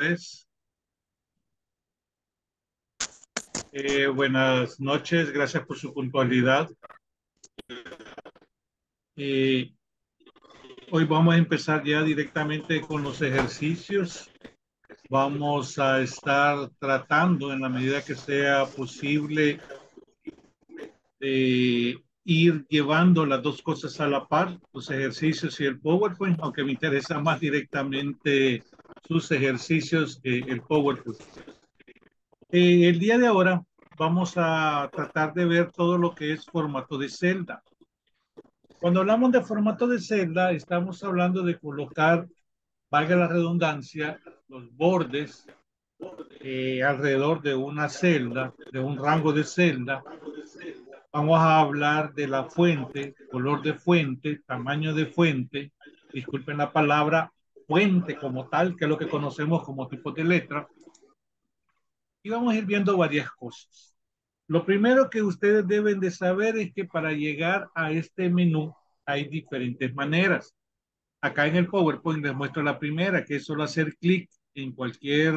Pues, buenas noches, gracias por su puntualidad. Eh, Hoy vamos a empezar ya directamente con los ejercicios. Vamos a estar tratando en la medida que sea posible de ir llevando las dos cosas a la par, los ejercicios y el PowerPoint, aunque me interesa más directamente sus ejercicios que el PowerPoint. El día de ahora vamos a tratar de ver todo lo que es formato de celda. Cuando hablamos de formato de celda, estamos hablando de colocar, valga la redundancia, los bordes alrededor de una celda, de un rango de celda. Vamos a hablar de la fuente, color de fuente, tamaño de fuente, disculpen la palabra, fuente como tal, que es lo que conocemos como tipo de letra. Y vamos a ir viendo varias cosas. Lo primero que ustedes deben de saber es que para llegar a este menú hay diferentes maneras. Acá en el PowerPoint les muestro la primera, que es solo hacer clic en cualquier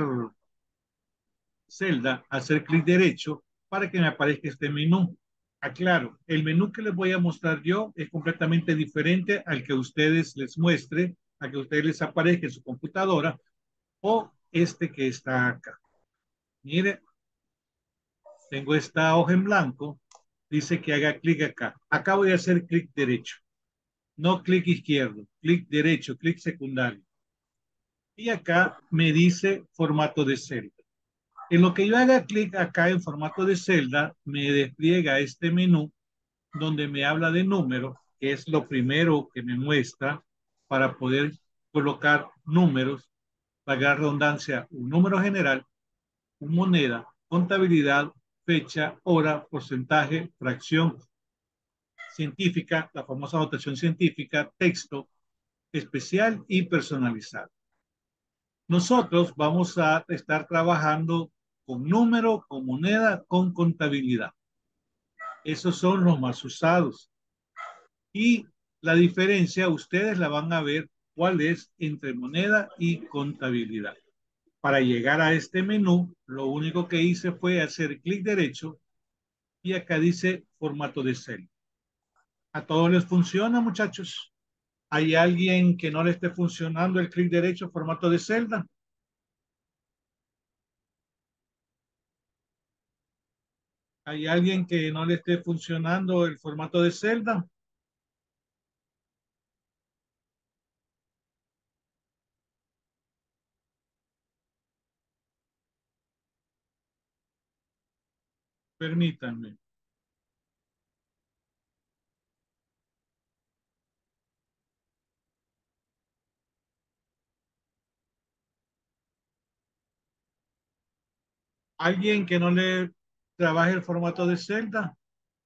celda, hacer clic derecho para que me aparezca este menú. Aclaro, el menú que les voy a mostrar yo es completamente diferente al que ustedes les muestre, a que ustedes les aparezca en su computadora o este que está acá. Mire, tengo esta hoja en blanco, dice que haga clic acá. Acá voy a hacer clic derecho, no clic izquierdo, clic derecho, clic secundario. Y acá me dice formato de celda. En lo que yo haga clic acá en formato de celda, me despliega este menú donde me habla de números, que es lo primero que me muestra para poder colocar números, para la redundancia, un número general, una moneda, contabilidad, fecha, hora, porcentaje, fracción científica, la famosa notación científica, texto especial y personalizado. Nosotros vamos a estar trabajando con número, con moneda, con contabilidad. Esos son los más usados. Y la diferencia, ustedes la van a ver cuál es entre moneda y contabilidad. Para llegar a este menú, lo único que hice fue hacer clic derecho y acá dice formato de celda. ¿A todos les funciona, muchachos? ¿Hay alguien que no le esté funcionando el clic derecho, formato de celda? ¿Hay alguien que no le esté funcionando el formato de celda? Permítanme. ¿Alguien que no le trabaje el formato de celda?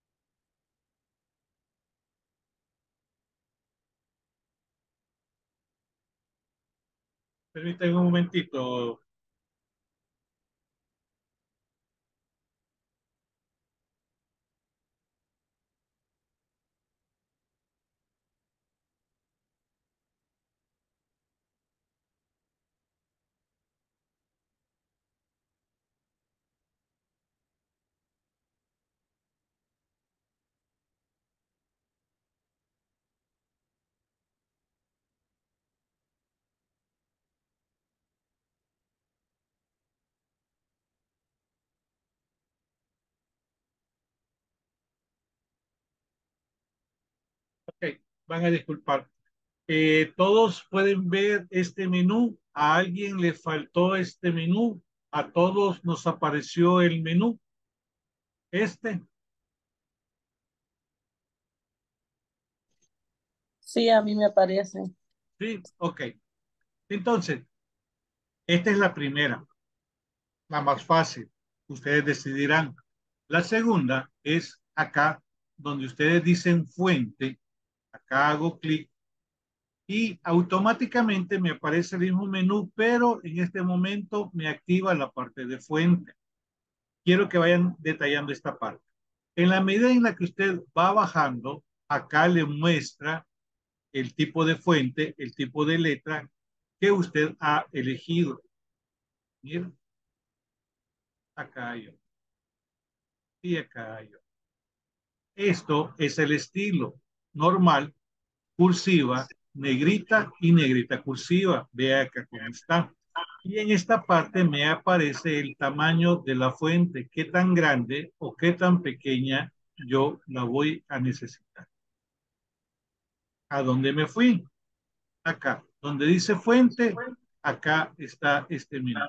Permítanme un momentito. Ok, van a disculpar. Todos pueden ver este menú. ¿A alguien le faltó este menú? ¿A todos nos apareció el menú? Este. Sí, a mí me parece. Sí, ok. Entonces, esta es la primera, la más fácil. Ustedes decidirán. La segunda es acá, donde ustedes dicen fuente. Acá hago clic y automáticamente me aparece el mismo menú, pero en este momento me activa la parte de fuente. Quiero que vayan detallando esta parte. En la medida en la que usted va bajando, acá le muestra el tipo de fuente, el tipo de letra que usted ha elegido. Miren, acá hay otro. Y acá hay otro. Esto es el estilo normal, cursiva, negrita y negrita cursiva. Vea acá cómo está. Y en esta parte me aparece el tamaño de la fuente, qué tan grande o qué tan pequeña yo la voy a necesitar. ¿A dónde me fui? Acá. Donde dice fuente, acá está este menú.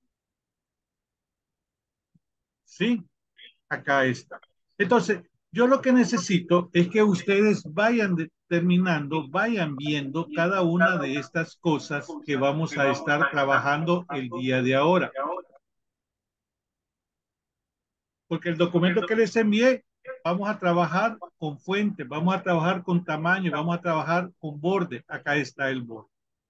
¿Sí? Acá está. Entonces, yo lo que necesito es que ustedes vayan determinando, vayan viendo cada una de estas cosas que vamos a estar trabajando el día de ahora. Porque el documento que les envié, vamos a trabajar con fuentes, vamos a trabajar con tamaño, vamos a trabajar con borde. Acá está el borde.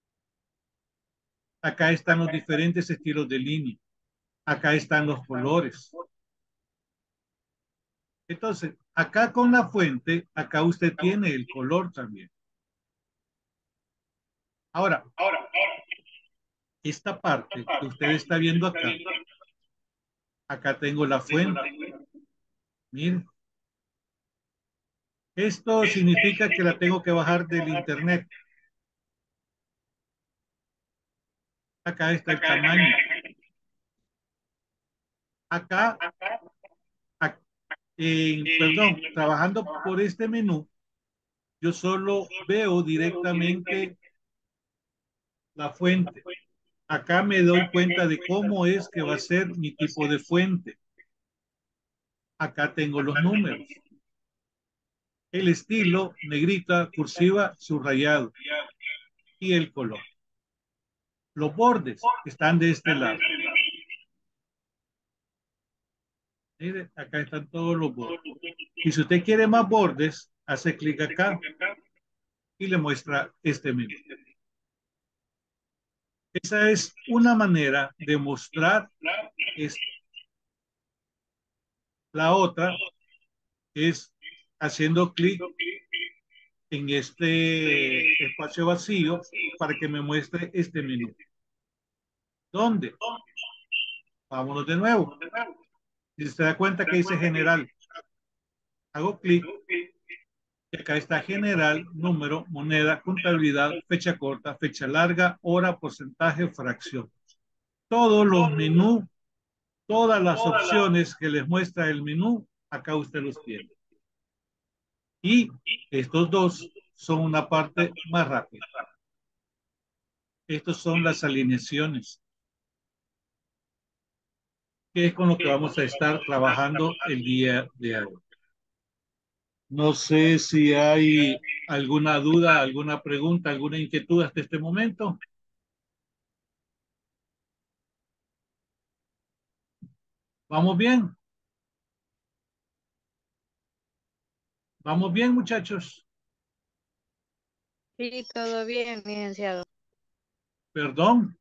Acá están los diferentes estilos de línea. Acá están los colores. Entonces, acá con la fuente, acá usted tiene el color también. Ahora, esta parte que usted está viendo acá, acá tengo la fuente. Miren, esto significa que la tengo que bajar del internet. Acá está el tamaño. Acá, perdón, trabajando por este menú, yo solo veo directamente la fuente. Acá me doy cuenta de cómo es que va a ser mi tipo de fuente. Acá tengo los números. El estilo, negrita, cursiva, subrayado y el color. Los bordes están de este lado. Mire, acá están todos los bordes. Y si usted quiere más bordes, hace clic acá y le muestra este menú. Esa es una manera de mostrar esto. La otra es haciendo clic en este espacio vacío para que me muestre este menú. ¿Dónde? Vámonos de nuevo. Si se da cuenta que dice general, hago clic y acá está general, número, moneda, contabilidad, fecha corta, fecha larga, hora, porcentaje, fracción. Todos los menús, todas las opciones que les muestra el menú, acá usted los tiene. Y estos dos son una parte más rápida. Estos son las alineaciones, que es con lo que vamos a estar trabajando el día de hoy. No sé si hay alguna duda, alguna pregunta, alguna inquietud hasta este momento. ¿Vamos bien? ¿Vamos bien, muchachos? Sí, todo bien, licenciado. Perdón.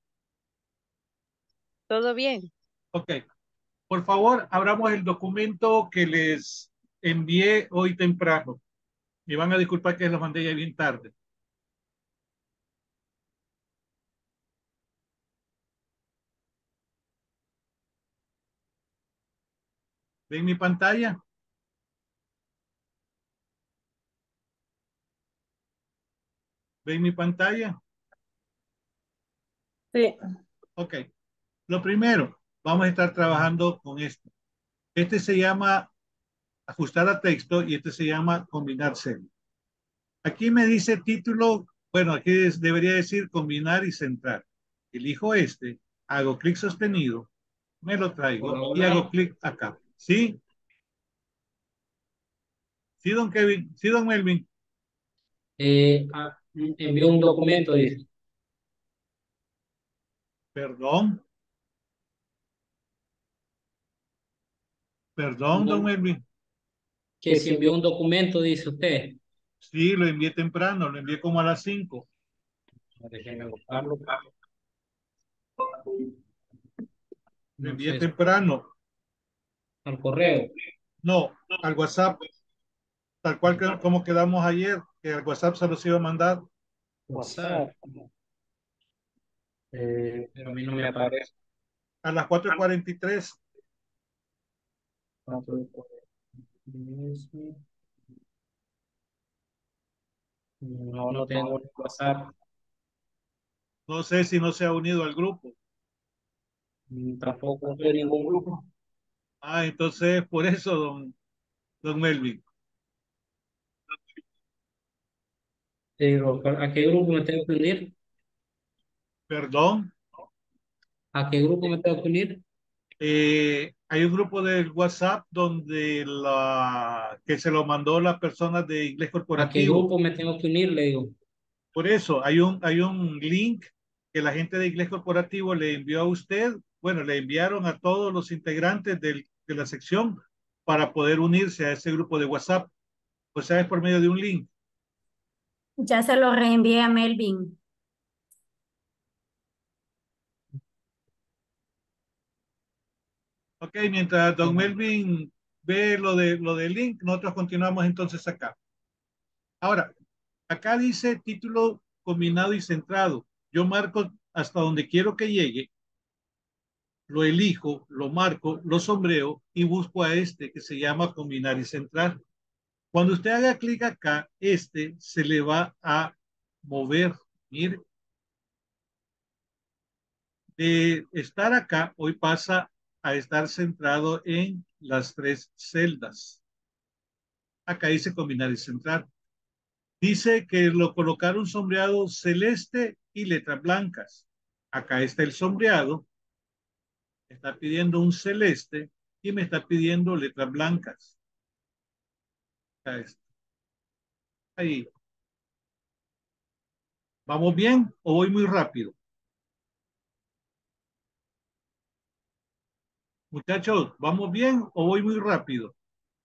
Todo bien. Ok. Por favor, abramos el documento que les envié hoy temprano. Me van a disculpar que los mandé ya bien tarde. ¿Ven mi pantalla? ¿Ven mi pantalla? Sí, Ok. Lo primero, vamos a estar trabajando con esto. Este se llama ajustar a texto y este se llama combinar celdas. Aquí me dice título, bueno, aquí debería decir combinar y centrar. Elijo este, hago clic sostenido, me lo traigo Hola, y hago hola. clic acá. ¿Sí? ¿Sí, don Kevin? ¿Sí, don Melvin? Envió un documento, dice, Perdón, un perdón, don doc- Melvin. que si envió un documento, dice usted. Sí, lo envié temprano, lo envié como a las 5. Déjeme buscarlo. Lo No envié sé, temprano. al correo. No, al WhatsApp, tal cual que, como quedamos ayer, que al WhatsApp se los iba a mandar. WhatsApp. Pero a mí no me aparece. A las 4:43. No, no tengo WhatsApp. No sé si no se ha unido al grupo. Tampoco estoy en ningún grupo. Ah, entonces por eso, don Melvin. Digo, ¿a qué grupo me tengo que unir? Perdón. ¿A qué grupo me tengo que unir? Hay un grupo del WhatsApp donde que se lo mandó la persona de inglés ¿A qué corporativo. grupo me tengo que unir? Le digo. Por eso hay un link que la gente de inglés corporativo le envió a usted. Bueno, le enviaron a todos los integrantes de la sección para poder unirse a ese grupo de WhatsApp. O sea, es por medio de un link. Ya se lo reenvié a Melvin. Ok, mientras don Melvin ve lo del link, nosotros continuamos entonces acá. Ahora, acá dice título combinado y centrado. Yo marco hasta donde quiero que llegue, lo elijo, lo marco, lo sombreo y busco a este que se llama combinar y centrar. Cuando usted haga clic acá, este se le va a mover. Mire, de estar acá, hoy pasa a estar centrado en las 3 celdas. Acá dice combinar y centrar. Dice que lo colocaron sombreado celeste y letras blancas. Acá está el sombreado. Me está pidiendo un celeste y me está pidiendo letras blancas. Acá está. Ahí. ¿Vamos bien o voy muy rápido? Muchachos, ¿vamos bien o voy muy rápido?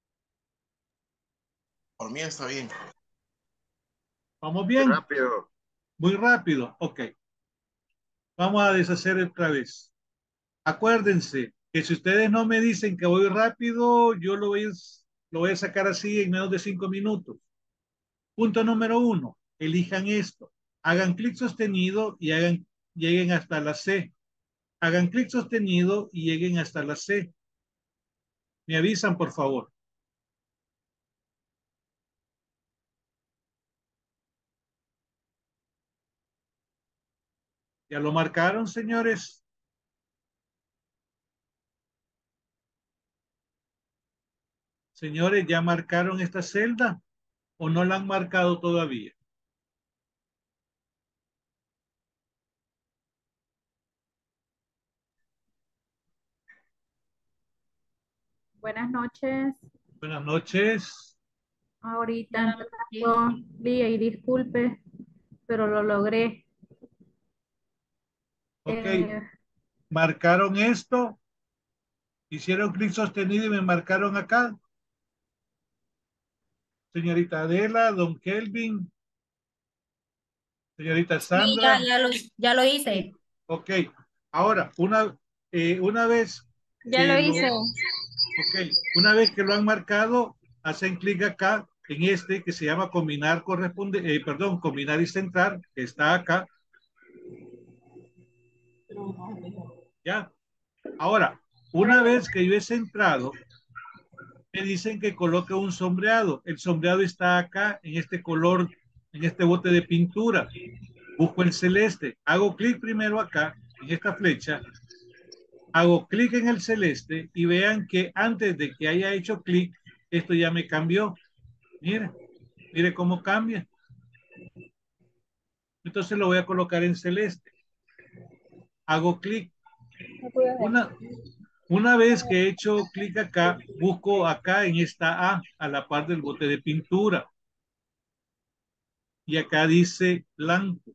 Por mí está bien. ¿Vamos bien? Rápido. Muy rápido. Ok. Vamos a deshacer otra vez. Acuérdense que si ustedes no me dicen que voy rápido, yo lo voy a sacar así en menos de 5 minutos. Punto número 1. Elijan esto. Hagan clic sostenido y lleguen hasta la C. Hagan clic sostenido y lleguen hasta la C. Me avisan, por favor. ¿Ya lo marcaron, señores? Señores, ¿ya marcaron esta celda o no la han marcado todavía? Buenas noches. Buenas noches. Ahorita entrando, Lía, y disculpe, pero lo logré. Ok. Eh, ¿Marcaron esto? ¿Hicieron clic sostenido y me marcaron acá? Señorita Adela, don Kelvin, señorita Sí, Sandra. ya lo hice. Ok. Ahora, una vez Ya que lo lo, hice. ok, una vez que lo han marcado, hacen clic acá en este que se llama combinar combinar y centrar, que está acá. Ya. Ahora, una vez que yo he centrado, me dicen que coloque un sombreado. El sombreado está acá en este color, en este bote de pintura. Busco el celeste. Hago clic primero acá, en esta flecha. Hago clic en el celeste y vean que antes de que haya hecho clic, esto ya me cambió. Mire, mire cómo cambia. Entonces lo voy a colocar en celeste. Hago clic. Una, una vez que he hecho clic acá, busco acá en esta a la par del bote de pintura. Y acá dice blanco.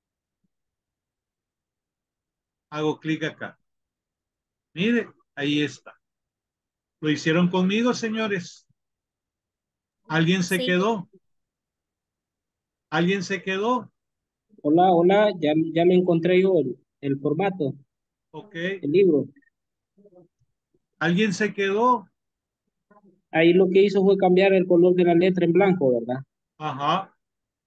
Hago clic acá. Mire, ahí está. ¿Lo hicieron conmigo, señores? ¿Alguien se Sí. quedó? ¿Alguien se quedó? Hola, hola, ya me encontré yo el formato, Ok. el libro. ¿Alguien se quedó? Ahí lo que hizo fue cambiar el color de la letra en blanco, ¿verdad? Ajá.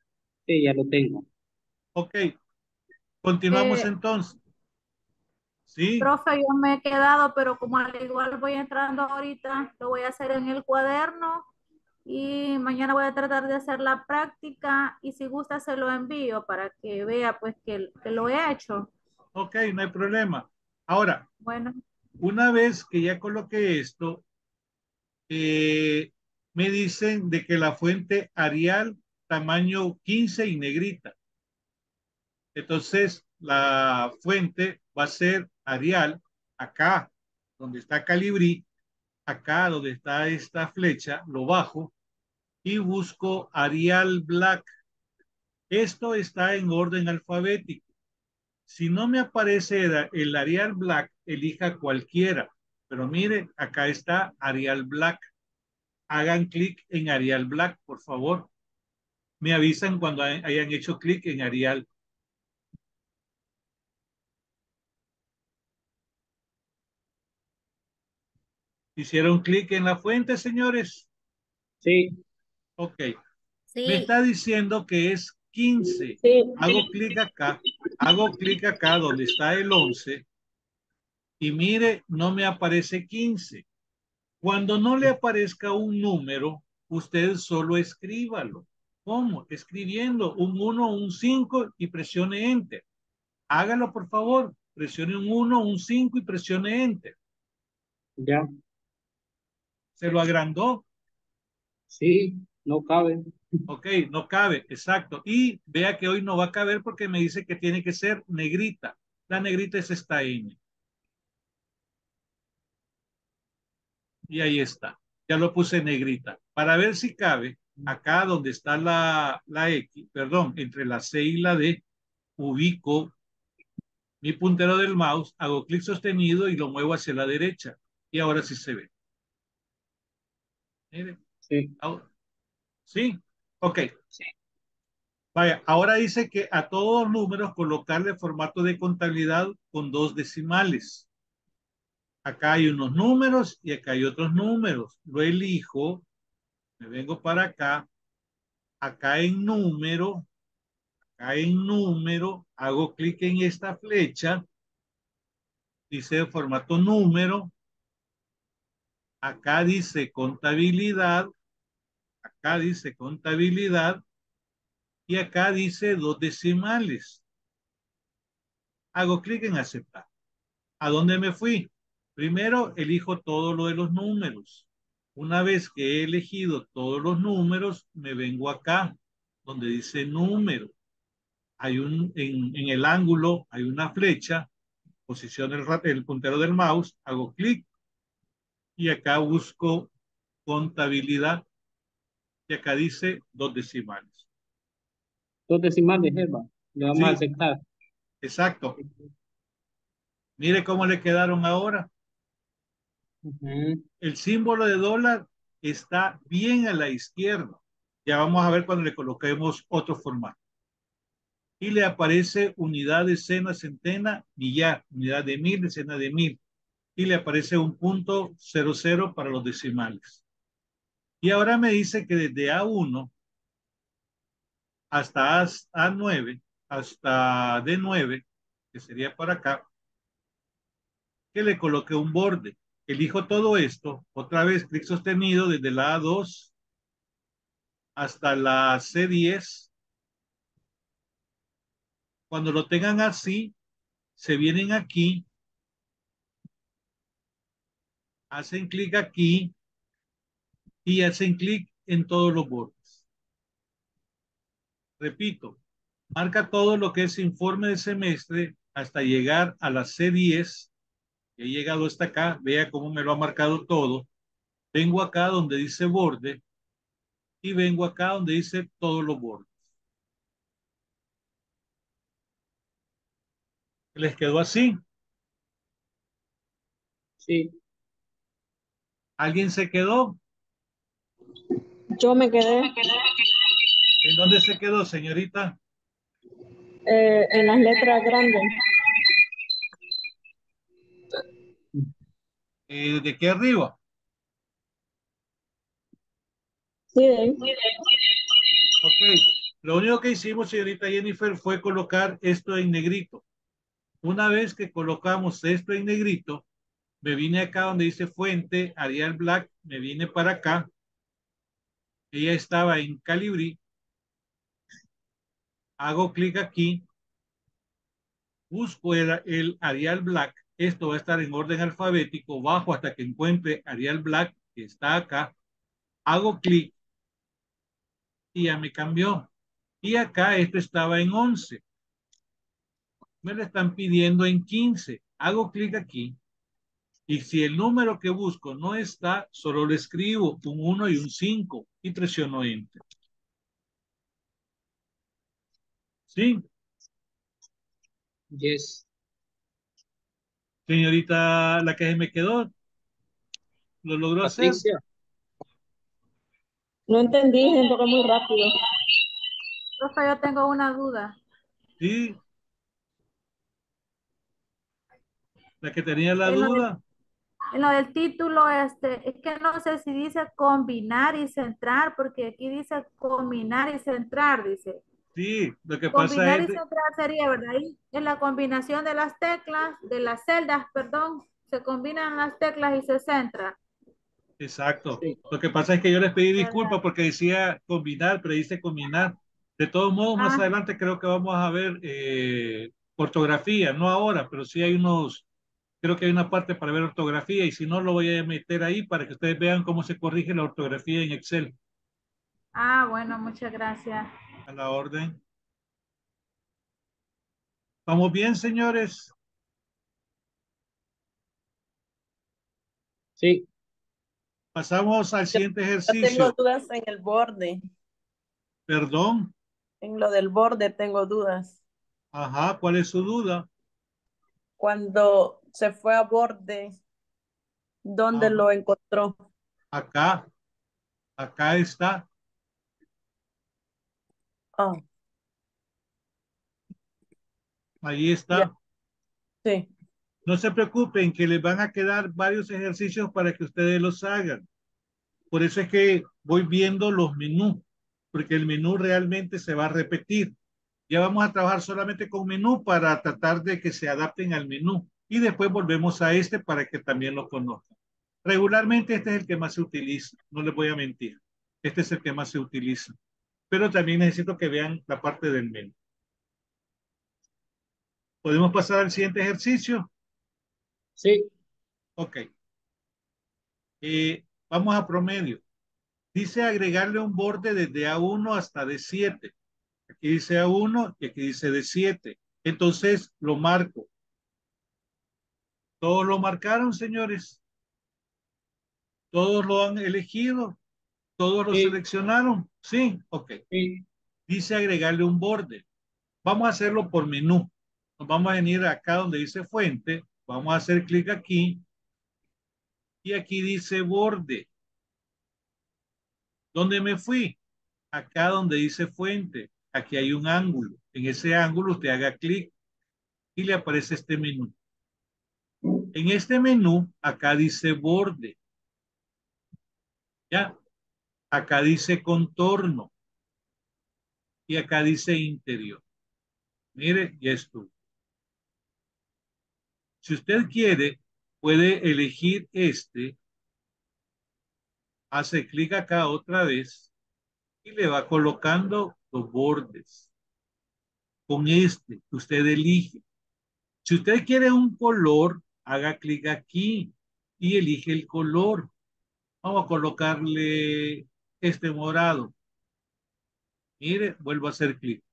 Sí, ya lo tengo. Ok. Continuamos eh, entonces. ¿Sí? Profe, yo me he quedado, pero como al igual voy entrando ahorita, lo voy a hacer en el cuaderno y mañana voy a tratar de hacer la práctica y si gusta se lo envío para que vea pues que lo he hecho. Ok, no hay problema. Ahora, Bueno, una vez que ya coloqué esto, eh, me dicen de que la fuente Arial tamaño 15 y negrita. Entonces, la fuente va a ser Arial acá, donde está Calibrí, acá donde está esta flecha, lo bajo y busco Arial Black. Esto está en orden alfabético. Si no me aparece el Arial Black, elija cualquiera. Pero mire, acá está Arial Black. Hagan clic en Arial Black, por favor. Me avisan cuando hayan hecho clic en Arial. ¿Hicieron clic en la fuente, señores? Sí, Ok. Me Sí, está diciendo que es 15. sí, Hago clic acá donde está el 11 y mire, no me aparece 15. Cuando no le aparezca un número, usted solo escríbalo. ¿Cómo? Escribiendo un 1, un 5 y presione Enter. Hágalo, por favor. Presione un 1, un 5 y presione Enter. ya, Se lo agrandó. sí, no cabe. Ok, no cabe, exacto. Y vea que hoy no va a caber porque me dice que tiene que ser negrita. La negrita es esta N. Y ahí está. Ya lo puse negrita. Para ver si cabe, acá donde está la X, perdón, entre la C y la D, ubico mi puntero del mouse, hago clic sostenido y lo muevo hacia la derecha. Y ahora sí se ve. Mire, Sí, ¿sí? Ok. Vaya, ahora dice que a todos los números colocarle formato de contabilidad con 2 decimales. Acá hay unos números y acá hay otros números. Lo elijo, me vengo para acá, acá en número, hago clic en esta flecha, dice formato número, acá dice contabilidad y acá dice 2 decimales. Hago clic en aceptar. ¿A dónde me fui? Primero elijo todo lo de los números. Una vez que he elegido todos los números, me vengo acá, donde dice número. En el ángulo hay una flecha, posiciono el puntero del mouse, hago clic y acá busco contabilidad y acá dice 2 decimales. 2 decimales, Eva. Le vamos a Sí, aceptar. exacto. Mire cómo le quedaron ahora. Ujú. El símbolo de dólar está bien a la izquierda. Ya vamos a ver cuando le coloquemos otro formato. Y le aparece unidad, decena, centena, millar, unidad de mil, decena de mil. Y le aparece un punto 00 para los decimales. Y ahora me dice que desde A1 hasta A9, hasta D9, que sería para acá, que le coloque un borde. Elijo todo esto, otra vez clic sostenido desde la A2 hasta la C10. Cuando lo tengan así, se vienen aquí, hacen clic aquí y hacen clic en todos los bordes. Repito, marca todo lo que es informe de semestre hasta llegar a la C10. He llegado hasta acá, vea cómo me lo ha marcado todo. Vengo acá donde dice borde y vengo acá donde dice todos los bordes. ¿Les quedó así? Sí, ¿Alguien se quedó? Yo me quedé ¿En dónde se quedó, señorita? en las letras grandes. ¿De qué arriba? Sí, de ahí. Ok. Lo único que hicimos, señorita Jennifer, fue colocar esto en negrito. Una vez que colocamos esto en negrito, me vine acá donde dice fuente, Arial Black, me vine para acá. Ella estaba en Calibri. Hago clic aquí, busco el Arial Black. Esto va a estar en orden alfabético, bajo hasta que encuentre Arial Black, que está acá. Hago clic y ya me cambió. Y acá esto estaba en 11. Me lo están pidiendo en 15. Hago clic aquí. Y si el número que busco no está, solo le escribo un 1 y un 5 y presiono Enter. ¿Sí? Yes. Señorita, la que se me quedó, ¿lo logró hacer? Patricia. No entendí, siento que muy rápido. Profe, yo tengo una duda. Sí, la que tenía la En lo del, duda. en lo del título, es que no sé si dice combinar y centrar, porque aquí dice combinar y centrar, dice. Sí, lo que pasa Combinar es, y centrar sería, ¿verdad? Ahí en la combinación de las teclas, de las celdas, perdón, se combinan las teclas y se centra, exacto. Sí. Lo que pasa es que yo les pedí ¿verdad? disculpas porque decía combinar, pero dice combinar. De todos modos, más Ah, adelante creo que vamos a ver ortografía, no ahora, pero sí hay unos, creo que hay una parte para ver ortografía y si no lo voy a meter ahí para que ustedes vean cómo se corrige la ortografía en Excel. bueno, muchas gracias. A la orden. ¿Vamos bien, señores? Sí. Pasamos al siguiente Yo tengo ejercicio. dudas en el borde. Perdón. En lo del borde tengo dudas. Ajá, ¿cuál es su duda? Cuando se fue a borde, ¿dónde Ajá, lo encontró? acá, acá está. Ah, Ahí ya, está. sí. No se preocupen que les van a quedar varios ejercicios para que ustedes los hagan. Por eso es que voy viendo los menús, porque el menú realmente se va a repetir. Ya vamos a trabajar solamente con menú para tratar de que se adapten al menú. Y después volvemos a este para que también lo conozcan. Regularmente este es el que más se utiliza, no les voy a mentir. Este es el que más se utiliza. Pero también necesito que vean la parte del menú. ¿Podemos pasar al siguiente ejercicio? Sí. Ok. Vamos a promedio. Dice agregarle un borde desde A1 hasta D7. Aquí dice A1 y aquí dice D7. Entonces lo marco. ¿Todos lo marcaron, señores? ¿Todos lo han elegido? ¿Todos lo Sí. seleccionaron? Sí, ok. Sí. Dice agregarle un borde. Vamos a hacerlo por menú. Nos vamos a venir acá donde dice fuente. Vamos a hacer clic aquí. Y aquí dice borde. ¿Dónde me fui? Acá donde dice fuente. Aquí hay un ángulo. En ese ángulo usted haga clic y le aparece este menú. En este menú, acá dice borde. ¿Ya? Acá dice contorno. Y acá dice interior. Mire, ya estuvo. Si usted quiere, puede elegir este. Hace clic acá otra vez y le va colocando los bordes. Con este, usted elige. Si usted quiere un color, haga clic aquí y elige el color. Vamos a colocarle este morado. Mire, vuelvo a hacer clic.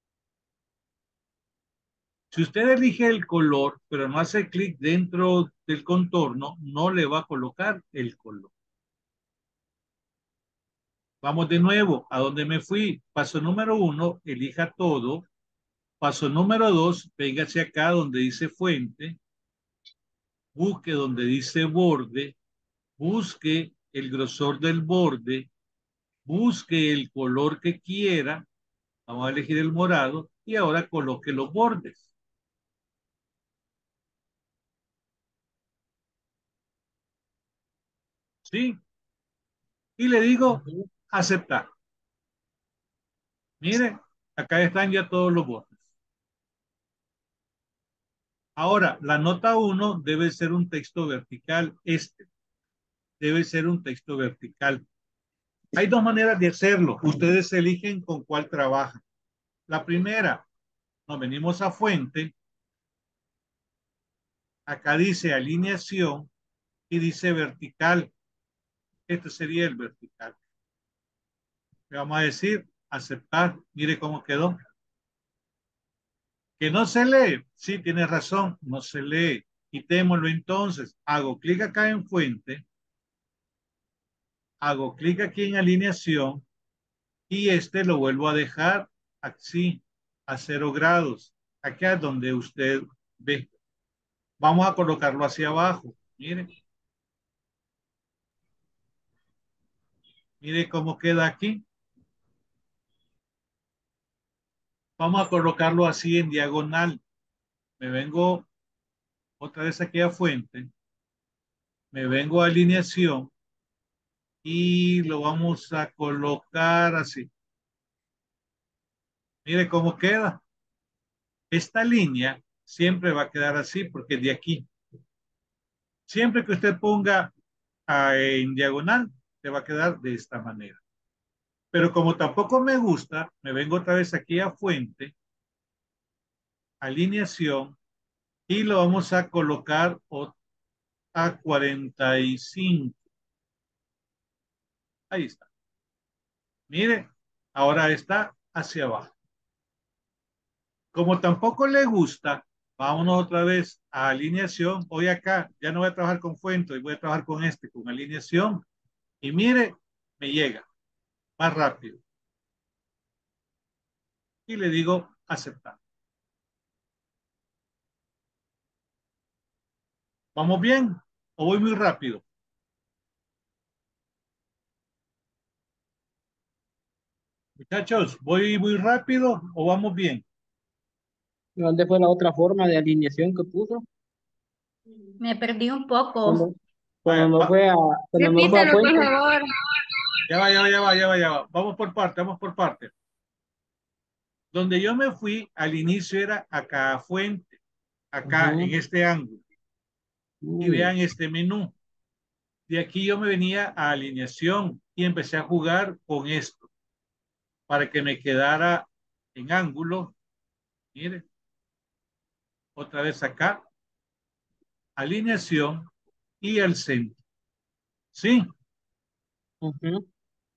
Si usted elige el color, pero no hace clic dentro del contorno, no le va a colocar el color. Vamos de nuevo, ¿a dónde me fui? Paso número 1, elija todo. Paso número 2, véngase acá donde dice fuente, busque donde dice borde, busque el grosor del borde, busque el color que quiera. Vamos a elegir el morado y ahora coloque los bordes. ¿Sí? Y le digo Ujú. aceptar. Mire, acá están ya todos los bordes. Ahora, la nota 1 debe ser un texto vertical. Este debe ser un texto vertical. Hay dos maneras de hacerlo. Ustedes eligen con cuál trabajan. La primera, nos venimos a fuente. Acá dice alineación y dice vertical. Este sería el vertical. Le vamos a decir aceptar. Mire cómo quedó. Que no se lee. Sí, tiene razón. No se lee. Quitémoslo entonces. Hago clic acá en fuente. Hago clic aquí en alineación. Y este lo vuelvo a dejar así, a 0 grados. Aquí es donde usted ve. Vamos a colocarlo hacia abajo. Mire. Mire cómo queda aquí. Vamos a colocarlo así en diagonal. Me vengo otra vez aquí a fuente. Me vengo a alineación. Y lo vamos a colocar así. Mire cómo queda. Esta línea siempre va a quedar así porque de aquí. Siempre que usted ponga en diagonal, te va a quedar de esta manera. Pero como tampoco me gusta, me vengo otra vez aquí a fuente, alineación, y lo vamos a colocar a 45. Ahí está. Mire, ahora está hacia abajo. Como tampoco le gusta, vámonos otra vez a alineación. Hoy acá ya no voy a trabajar con fuente, voy a trabajar con con alineación. Y mire, me llega más rápido. Y le digo aceptar. ¿Vamos bien? ¿O voy muy rápido? Muchachos, ¿voy muy rápido o vamos bien? ¿Dónde fue la otra forma de alineación que puso? Me perdí un poco. Cuando, Vaya, cuando no fue a, cuando no fue a Repítalo, por fuente. favor. ya va. Vamos por parte, vamos por parte. Donde yo me fui al inicio era acá a fuente, acá en Ujú. este ángulo. Y vean este menú. De aquí yo me venía a alineación y empecé a jugar con esto para que me quedara en ángulo. Mire, otra vez acá, alineación y el centro. ¿Sí? Ujú.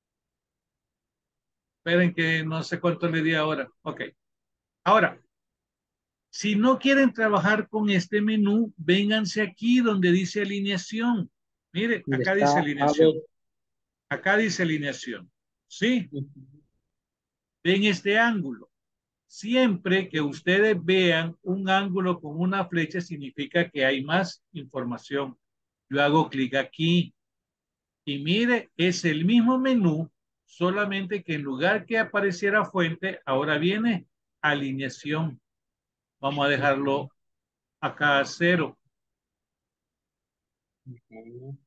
Esperen que no sé cuánto le di ahora. Ok. Ahora, si no quieren trabajar con este menú, vénganse aquí donde dice alineación. Mire, ¿Dónde acá está? dice A ver. alineación. Acá dice alineación. ¿Sí? Ujú. Ven este ángulo. Siempre que ustedes vean un ángulo con una flecha, significa que hay más información. Yo hago clic aquí y mire, es el mismo menú, solamente que en lugar que apareciera fuente, ahora viene alineación. Vamos a dejarlo acá a 0. Ujú.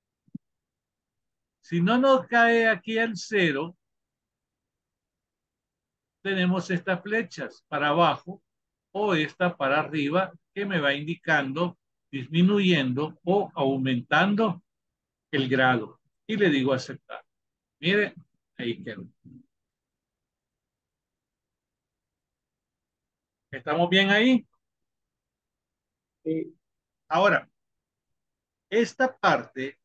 Si no nos cae aquí al 0, tenemos estas flechas para abajo o esta para arriba que me va indicando disminuyendo o aumentando el grado. Y le digo aceptar. Mire, ahí quedó. ¿Estamos bien ahí? Sí. Ahora, esta parte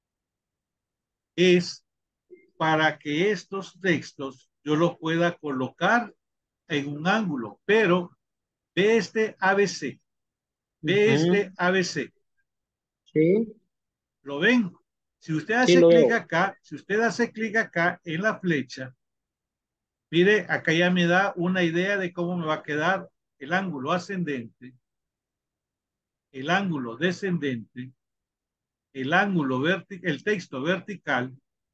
es para que estos textos yo los pueda colocar en un ángulo, pero ve este ABC, ve Ujú. este ABC, Sí, ¿lo ven? Si usted sí hace lo clic veo. acá, si usted hace clic acá en la flecha, mire, acá ya me da una idea de cómo me va a quedar el ángulo ascendente, el ángulo descendente, el ángulo vertical, el texto vertical,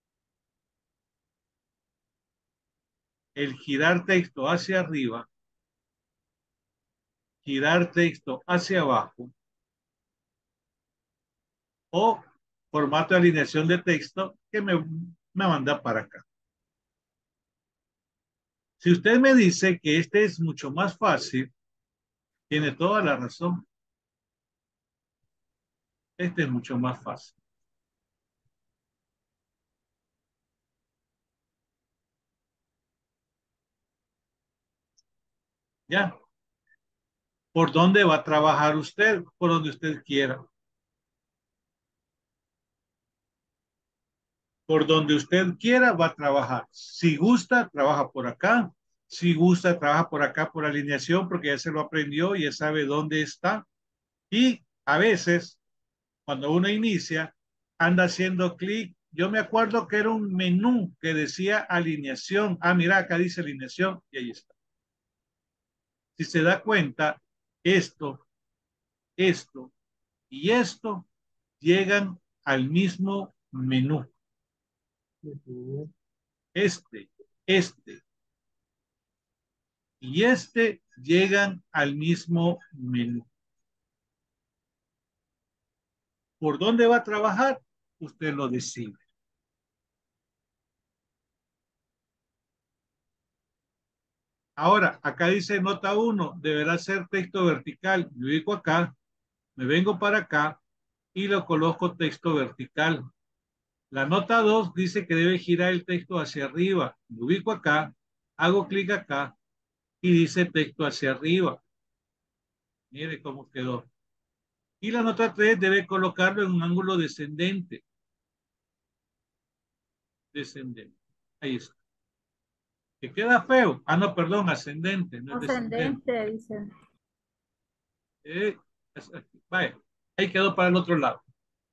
el girar texto hacia arriba, girar texto hacia abajo o formato de alineación de texto que me manda para acá. Si usted me dice que este es mucho más fácil, tiene toda la razón. Este es mucho más fácil. ¿Ya? ¿Por dónde va a trabajar usted? Por donde usted quiera. Por donde usted quiera va a trabajar. Si gusta, trabaja por acá. Si gusta, trabaja por acá por alineación porque ya se lo aprendió y ya sabe dónde está. Y a veces, cuando uno inicia, anda haciendo clic. Yo me acuerdo que era un menú que decía alineación. Ah, mira, acá dice alineación y ahí está. Si se da cuenta, esto y esto llegan al mismo menú. Este y este llegan al mismo menú. ¿Por dónde va a trabajar? Usted lo decide. Ahora, acá dice nota 1, deberá ser texto vertical. Me ubico acá, me vengo para acá y lo coloco texto vertical. La nota 2 dice que debe girar el texto hacia arriba. Me ubico acá, hago clic acá y dice texto hacia arriba. Mire cómo quedó. Y la nota 3 debe colocarlo en un ángulo descendente. Descendente. Ahí está. ¿Que queda feo? Ah, no, perdón, ascendente, no es descendente. Ascendente, dice. Eh, vaya, ahí quedó para el otro lado.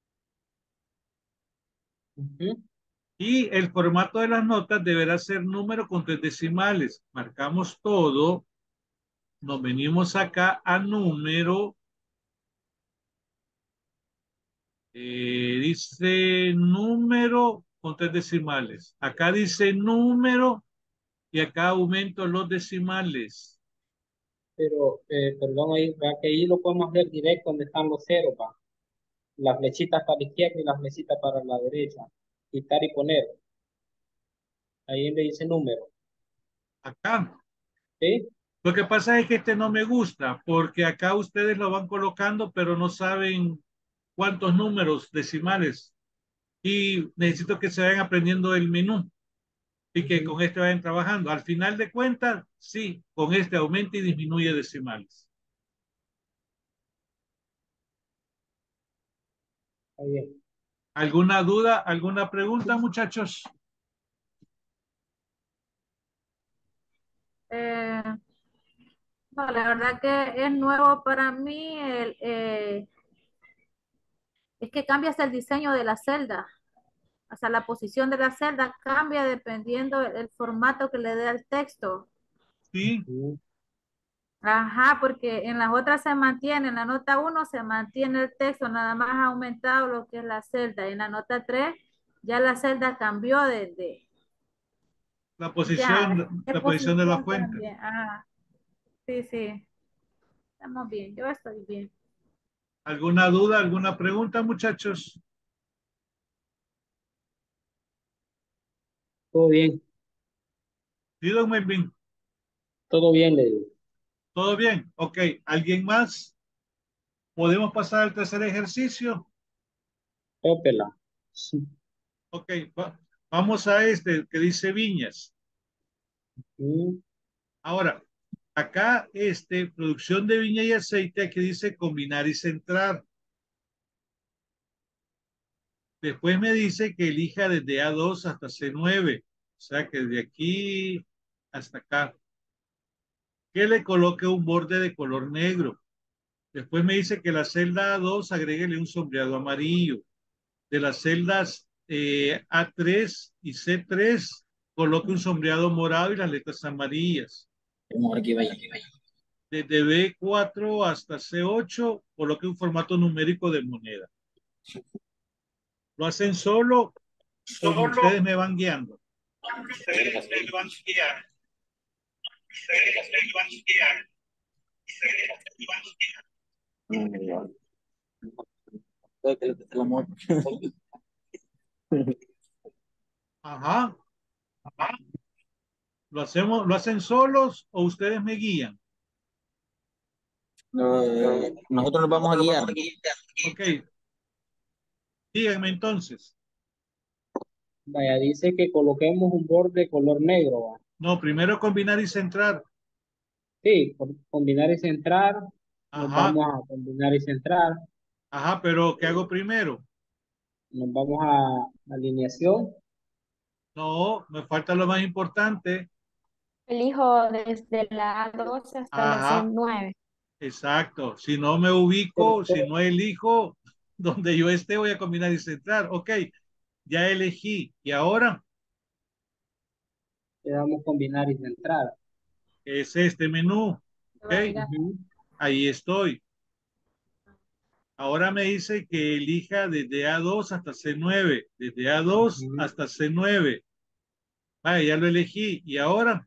Y el formato de las notas deberá ser número con 3 decimales. Marcamos todo. Nos venimos acá a número. Dice número con 3 decimales. Acá dice número y acá aumento los decimales. Pero, perdón, ahí, vea que ahí lo podemos ver directo donde están los ceros, va. Las flechitas para la izquierda y las flechitas para la derecha. Quitar y poner. Ahí donde dice número. Acá. ¿Sí? Lo que pasa es que este no me gusta porque acá ustedes lo van colocando, pero no saben cuántos números decimales. Y necesito que se vayan aprendiendo el menú y que con este vayan trabajando. Al final de cuentas, sí, con este aumenta y disminuye decimales. Está bien. ¿Alguna duda, alguna pregunta, muchachos? Eh, no, la verdad que es nuevo para mí. Es que cambia hasta el diseño de la celda. Hasta la posición de la celda cambia dependiendo el formato que le dé al texto. Sí. Ajá, porque en las otras se mantiene, en la nota 1 se mantiene el texto, nada más ha aumentado lo que es la celda. En la nota 3 ya la celda cambió La ya, posición, de la posición de la posición fuente. también. Ah, sí, sí, estamos bien, yo estoy bien. ¿Alguna duda, alguna pregunta, muchachos? Todo bien. Sí, don Melvin. Todo bien, le digo. ¿Todo bien? Ok. ¿Alguien más? ¿Podemos pasar al tercer ejercicio? Ópela. Sí. Ok. Vamos a este que dice viñas. Ahora, acá, producción de viña y aceite, aquí dice combinar y centrar. Después me dice que elija desde A2 hasta C9. O sea, que de aquí hasta acá. Que le coloque un borde de color negro. Después me dice que la celda A2 agréguele un sombreado amarillo. De las celdas A3 y C3 coloque un sombreado morado y las letras amarillas. Aquí vaya, aquí vaya. Desde B4 hasta C8 coloque un formato numérico de moneda. Lo hacen solo como ustedes me van guiando. Ustedes me van guiando. Ustedes me van guiando. Ustedes me van guiando. Ajá. Ajá. ¿Lo hacen solos o ustedes me guían? Nosotros nos vamos a guiar. Ok. Díganme entonces. Vaya, dice que coloquemos un borde color negro, ¿va? No, primero combinar y centrar. Sí, por combinar y centrar, nos Ajá, vamos a combinar y centrar, ajá, pero ¿qué hago primero? nos vamos a alineación, No, me falta lo más importante. Elijo desde la A12 hasta la Ajá, C9. exacto. Si no me pero, ubico, si pero no elijo donde yo esté, voy a combinar y centrar. Ok, ya elegí. Y ahora le damos combinar y centrar. es este menú. Ok, Ujú, ahí estoy. Ahora me dice que elija desde A2 hasta C9, desde A2 ujú. hasta C9. Vaya, ya lo elegí. Y ahora,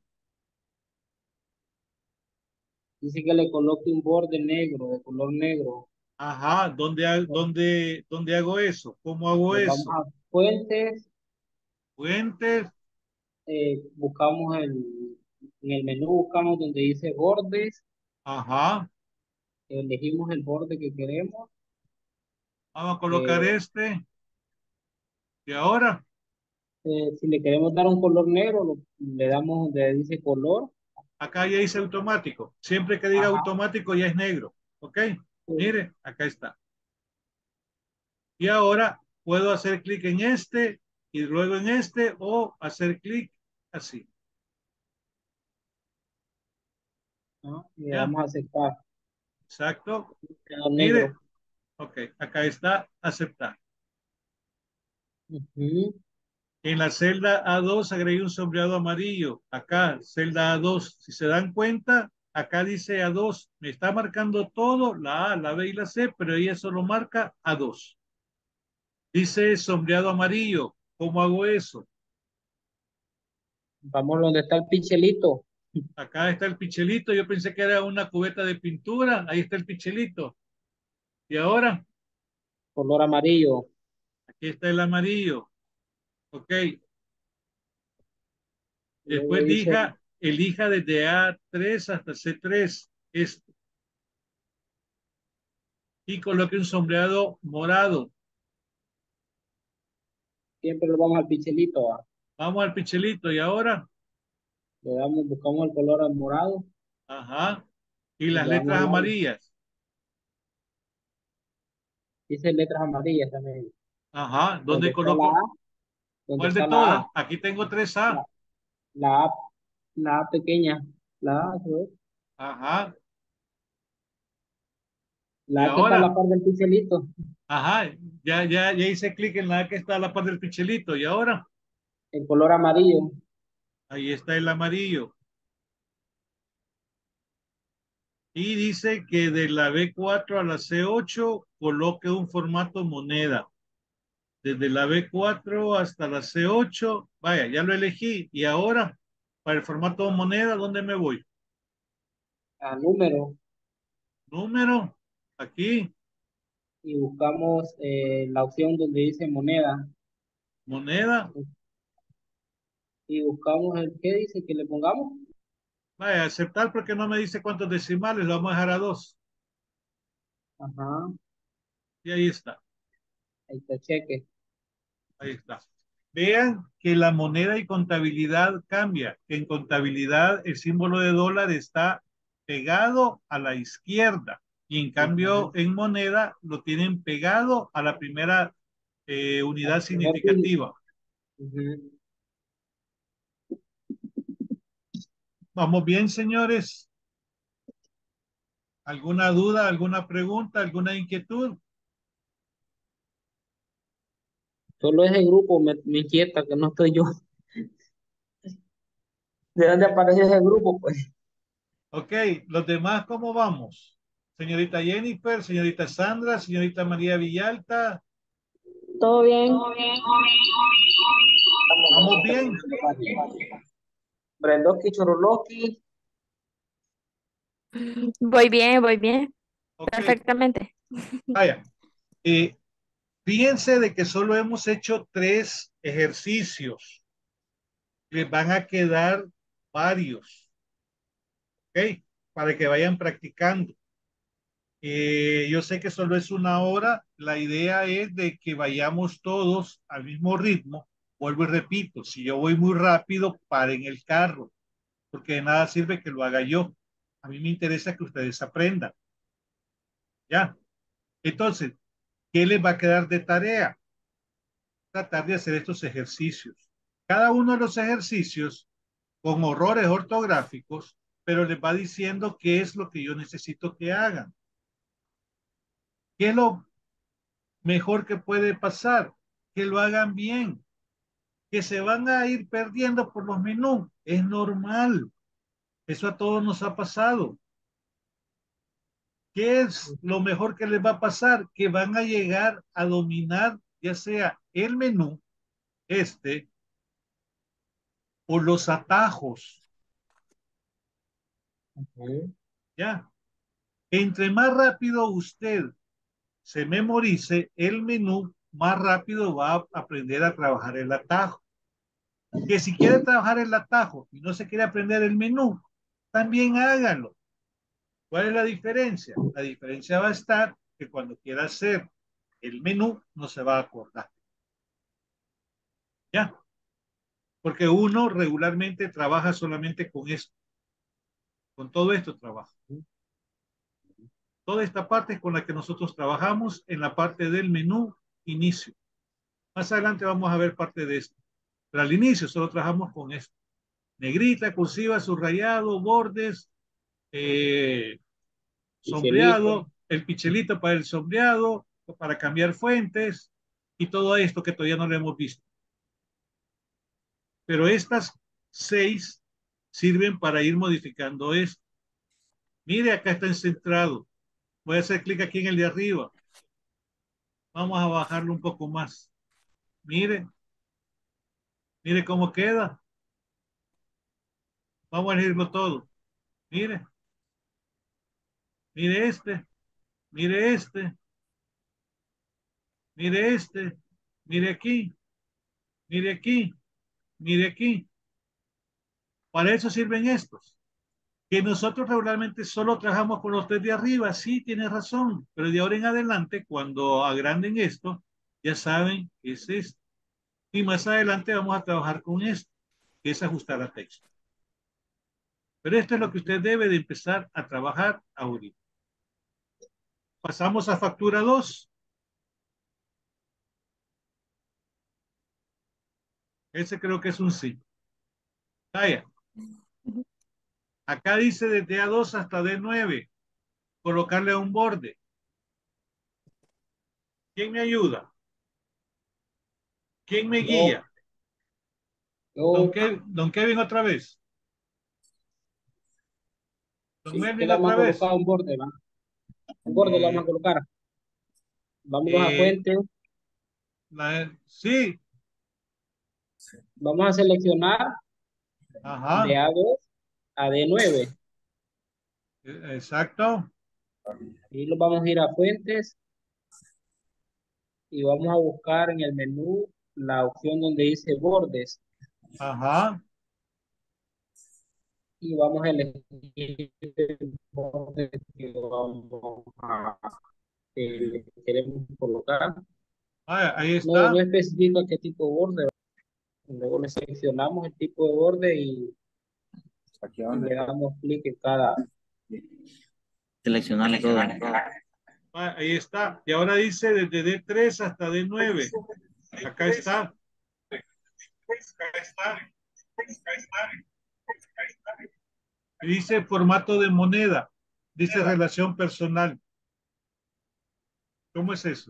Dice que le coloque un borde negro, de color negro. ajá, ¿dónde hago eso? ¿Cómo hago Nos vamos eso? a fuentes, Fuentes, buscamos en el menú, buscamos donde dice bordes, ajá. elegimos el borde que queremos. Vamos a colocar eh, este. Y ahora, si le queremos dar un color negro, le damos donde dice color. acá ya dice automático. Siempre que diga Ajá. automático ya es negro. ¿Ok? Sí. Mire, acá está. Y ahora puedo hacer clic en este y luego en este o hacer clic así. ¿No? Y le ¿Ya? damos a aceptar. Exacto. Quedó Mire, negro. ok, acá está aceptar. Ujú. En la celda A2 agregué un sombreado amarillo. Acá, celda A2. Si se dan cuenta, acá dice A2. Me está marcando todo, la A, la B y la C, pero ella solo marca A2. Dice sombreado amarillo. ¿Cómo hago eso? Vamos donde está el pichelito, Acá está el pichelito. Yo pensé que era una cubeta de pintura. Ahí está el pichelito. Y ahora, color amarillo. aquí está el amarillo. Ok. Luego Después dice, elija desde A3 hasta C3. Y coloque un sombreado morado. siempre lo vamos al pichelito, ¿va? Vamos al pichelito. Y ahora, Le damos, buscamos el color morado ajá. Y y las le damos letras like. amarillas. Dice letras amarillas también. Ajá. Donde ¿Dónde está la A, coloco? donde ¿Cuál de está la A, todas? Aquí tengo tres A. la, la A, la A pequeña, la A, ¿sí? Ajá. Y La A que está a la ahora, par del pichelito, ajá. Ya hice clic en la A que está a la par del pichelito. Y ahora, el color amarillo. ahí está el amarillo. Y dice que de la B4 a la C8 coloque un formato moneda. Desde la B4 hasta la C8, vaya, ya lo elegí. Y ahora, para el formato moneda, ¿dónde me voy? A número Número, aquí, y buscamos la opción donde dice moneda moneda. y buscamos el que dice que le pongamos. Vaya, aceptar porque no me dice cuántos decimales, lo vamos a dejar a dos. Ajá, Y ahí está, ahí está cheque. ahí está. Vean que la moneda y contabilidad cambia. En contabilidad el símbolo de dólar está pegado a la izquierda y en cambio Ujú. en moneda lo tienen pegado a la primera unidad Al primer significativa. dígito. Ujú. ¿Vamos bien, señores? ¿Alguna duda, alguna pregunta, alguna inquietud? Solo ese grupo me inquieta que no estoy yo. ¿De dónde apareció ese grupo? Pues Ok, los demás, ¿cómo vamos? Señorita Jennifer, señorita Sandra, señorita María Villalta, ¿Todo bien? estamos ¿vamos bien? terminando la página. Brendoski Choroloski, Voy bien, Ok, perfectamente. vaya. Eh, Fíjense de que solo hemos hecho tres ejercicios. Les van a quedar varios, ¿ok? Para que vayan practicando. Yo sé que solo es una hora. La idea es de que vayamos todos al mismo ritmo. Vuelvo y repito, si yo voy muy rápido, paren el carro, porque de nada sirve que lo haga yo. A mí me interesa que ustedes aprendan. ¿Ya? Entonces, ¿qué les va a quedar de tarea? Tratar de hacer estos ejercicios. Cada uno de los ejercicios con horrores ortográficos, pero les va diciendo qué es lo que yo necesito que hagan. ¿Qué es lo mejor que puede pasar? Que lo hagan bien. Que se van a ir perdiendo por los menús. Es normal. Eso a todos nos ha pasado. ¿Qué es lo mejor que les va a pasar? Que van a llegar a dominar ya sea el menú, este, o los atajos. ¿Ya? Entre más rápido usted se memorice el menú, más rápido va a aprender a trabajar el atajo. Que si quiere trabajar el atajo y no se quiere aprender el menú, también hágalo. ¿Cuál es la diferencia? La diferencia va a estar que cuando quiera hacer el menú no se va a acordar. ¿Ya? Porque uno regularmente trabaja solamente con esto. Con todo esto trabaja. Toda esta parte es con la que nosotros trabajamos en la parte del menú inicio. Más adelante vamos a ver parte de esto. Pero al inicio solo trabajamos con esto. Negrita, cursiva, subrayado, bordes, sombreado, el pichelito para el sombreado, para cambiar fuentes y todo esto que todavía no lo hemos visto. Pero estas 6 sirven para ir modificando esto. Mire, acá está encentrado. Voy a hacer clic aquí en el de arriba. Vamos a bajarlo un poco más. Mire, mire cómo queda. Vamos a elegirlo todo. Mire, mire este, mire este, mire este, mire aquí, mire aquí, mire aquí. Para eso sirven estos. Que nosotros regularmente solo trabajamos con los 3 de arriba, sí, tiene razón, pero de ahora en adelante, cuando agranden esto, ya saben que es esto. Y más adelante vamos a trabajar con esto, que es ajustar a texto. Pero esto es lo que usted debe de empezar a trabajar ahorita. Pasamos a factura 2. Ese creo que es un sí. Vaya. Acá dice desde A2 hasta D9. Colocarle un borde. ¿Quién me ayuda? ¿Quién me guía? Don Kevin otra vez. Don Sí, Melvin que le vamos otra a vez. colocar un borde, ¿va? Un borde le vamos a colocar. Vamos a fuente. Sí. Vamos a seleccionar Ajá. de A2 a D9. Exacto. Y lo vamos a ir a fuentes y vamos a buscar en el menú la opción donde dice bordes Ajá. y vamos a elegir el borde que vamos a queremos colocar. Ahí No, está. no especifica qué tipo de borde. Luego le seleccionamos el tipo de borde y le damos clic en cada. Seleccionarle todo. Ahí está. Y ahora dice desde D3 hasta D9. Acá está. Acá está. Y dice formato de moneda. Dice relación personal. ¿Cómo es eso?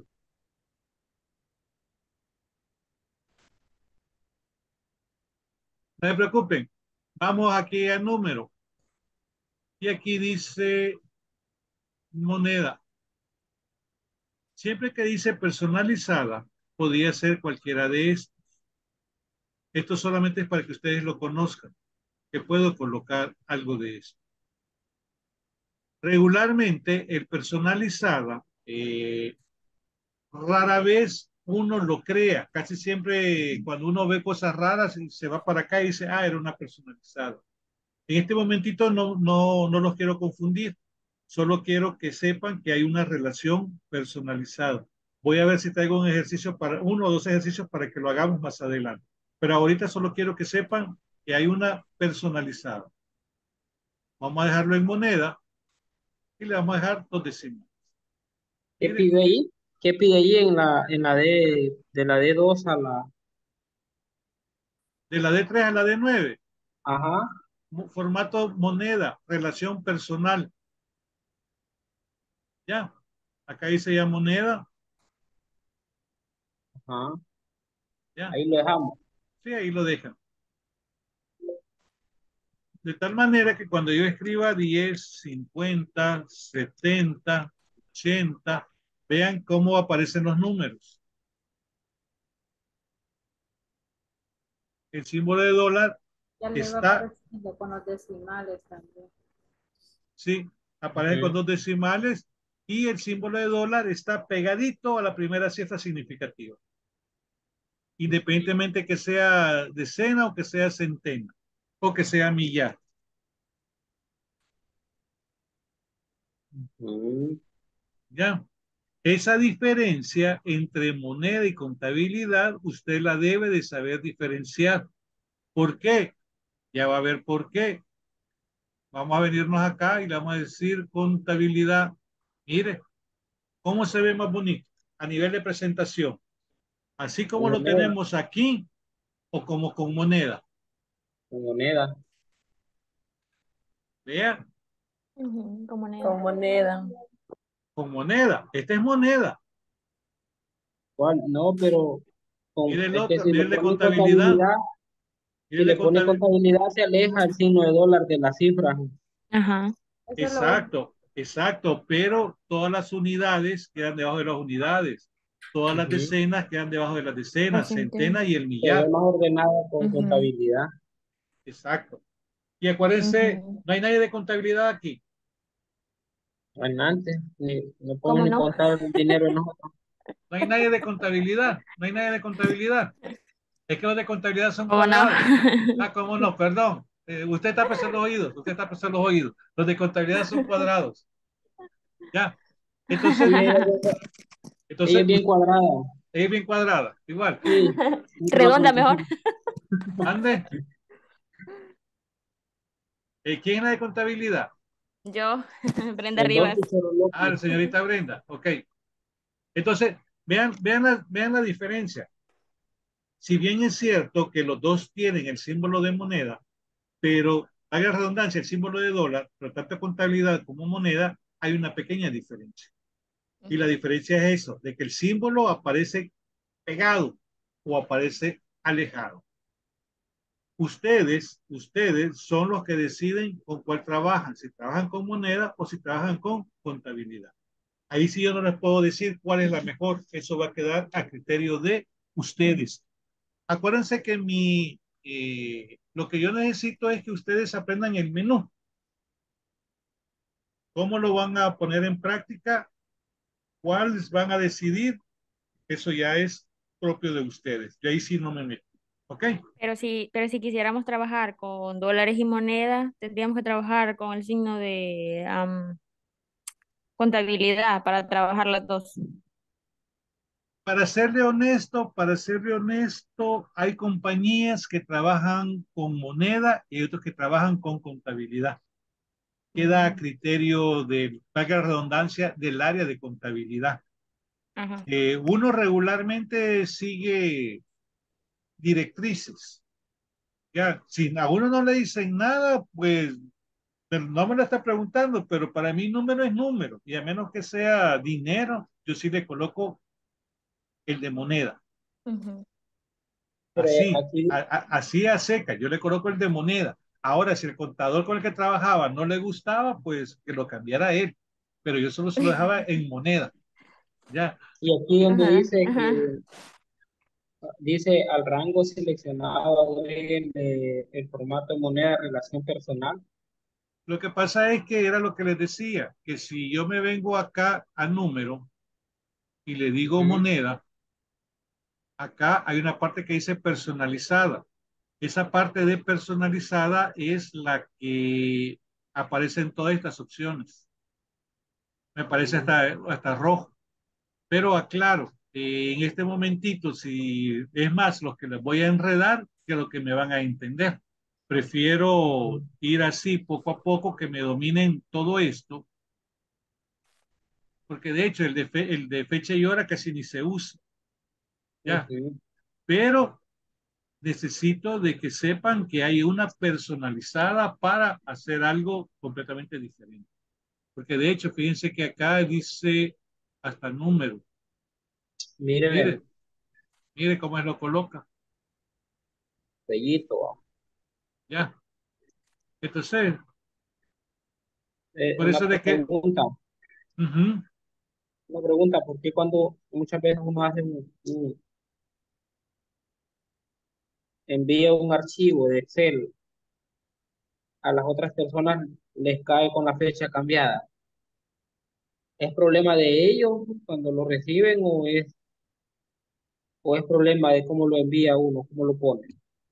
No se preocupen. Vamos aquí al número. Y aquí dice moneda. Siempre que dice personalizada, podría ser cualquiera de estos. Esto solamente es para que ustedes lo conozcan, que puedo colocar algo de esto. Regularmente, el personalizada, rara vez uno lo crea. Casi siempre cuando uno ve cosas raras y se va para acá y dice, ah, era una personalizada. En este momentito no los quiero confundir. Solo quiero que sepan que hay una relación personalizada. Voy a ver si traigo un ejercicio para, uno o dos ejercicios para que lo hagamos más adelante. Pero ahorita solo quiero que sepan que hay una personalizada. Vamos a dejarlo en moneda y le vamos a dejar dos décimas. ¿Qué Mire, pide ahí? ¿Qué pide ahí en la de la D2 a la... de la D3 a la D9, Ajá, formato moneda, relación personal. Ya, acá dice ya moneda. ajá. Ya, Ahí lo dejamos. sí, ahí lo dejan. De tal manera que cuando yo escriba 10, 50, 70, 80, vean cómo aparecen los números. El símbolo de dólar Ya le va está, apareciendo con los decimales también. sí, aparece con Ujú. dos decimales y el símbolo de dólar está pegadito a la primera cifra significativa, independientemente que sea decena o que sea centena o que sea millar. Mm, ¿Ya? Esa diferencia entre moneda y contabilidad, usted la debe de saber diferenciar. ¿Por qué? Ya va a ver por qué. Vamos a venirnos acá y le vamos a decir contabilidad. Mire, ¿cómo se ve más bonito? A nivel de presentación. Así con como lo moneda, tenemos aquí o como con moneda. con moneda. Vean, Ujú, como Con moneda. moneda. con moneda. Esta es moneda. ¿Cuál? No, pero Mire el es que otro, si mire le el de pone contabilidad. contabilidad, Mire si el de le pone contabilidad. contabilidad se aleja el signo de dólar de la cifra. Ajá. Eso es lo único. Exacto, exacto, pero todas las unidades quedan debajo de las unidades, todas las Ujú. decenas quedan debajo de las La decenas, centena. centena y el Se ve millar. más ordenada con Ujú, contabilidad. Exacto. Y acuérdense, ujú. no hay nadie de contabilidad aquí. Bueno, antes no podemos ¿Cómo ni no? contar el dinero de nosotros. No hay nadie de contabilidad. No hay nadie de contabilidad. Es que los de contabilidad son ¿Cómo no? cuadrados. Ah, cómo no, perdón. Usted está pensando los oídos. Usted está pensando los oídos. Los de contabilidad son cuadrados. Ya. Entonces, Sí, ella entonces, es bien cuadrada. es bien cuadrada. Igual. Sí, pero Redonda mejor. Ande. ¿Quién es la de contabilidad? Yo, Brenda el Rivas. Loki solo Ah, la Loki. señorita Brenda. Ok. Entonces, vean la diferencia. Si bien es cierto que los dos tienen el símbolo de moneda, pero haga redundancia, el símbolo de dólar, pero tanto contabilidad como moneda, hay una pequeña diferencia. Y la Ujú, diferencia es eso, de que el símbolo aparece pegado o aparece alejado. Ustedes son los que deciden con cuál trabajan, si trabajan con moneda o si trabajan con contabilidad. Ahí sí yo no les puedo decir cuál es la mejor, eso va a quedar a criterio de ustedes. Acuérdense que lo que yo necesito es que ustedes aprendan el menú. ¿Cómo lo van a poner en práctica? ¿Cuáles van a decidir? Eso ya es propio de ustedes. Yo ahí sí no me meto. ¿Ok? pero si quisiéramos trabajar con dólares y moneda, tendríamos que trabajar con el signo de contabilidad para trabajar las dos. Para serle honesto, hay compañías que trabajan con moneda y otros que trabajan con contabilidad. Queda a Mm, criterio de, valga la redundancia, del área de contabilidad. ajá. Uno regularmente sigue directrices. Ya, si a uno no le dicen nada, pues pero no me lo está preguntando, pero para mí número es número. Y a menos que sea dinero, yo sí le coloco el de moneda. Ujú. Pero Así, aquí, así a seca, yo le coloco el de moneda. Ahora, si el contador con el que trabajaba no le gustaba, pues que lo cambiara él. Pero yo solo se lo dejaba en moneda. Ya, y aquí donde Ajá, dice ajá. que dice al rango seleccionado el formato de moneda de relación personal. lo que pasa es que era lo que les decía, que si yo me vengo acá a número y le digo Ujú. moneda, acá hay una parte que dice personalizada. Esa parte de personalizada es la que aparece en todas estas opciones. Me parece hasta rojo. Pero aclaro, en este momentito, si es más los que les voy a enredar que lo que me van a entender. Prefiero ir así poco a poco, que me dominen todo esto, porque de hecho el de fecha y hora casi ni se usa, ya. Ujú. Pero necesito de que sepan que hay una personalizada para hacer algo completamente diferente. Porque de hecho, fíjense que acá dice hasta número. Mire, Mire, mire cómo es lo coloca. bellito. Ya. Entonces, por Una eso de que, ujú, pregunta, ¿por qué cuando muchas veces uno hace envía un archivo de Excel a las otras personas les cae con la fecha cambiada? ¿Es problema de ellos cuando lo reciben o es problema de cómo lo envía uno, cómo lo pone?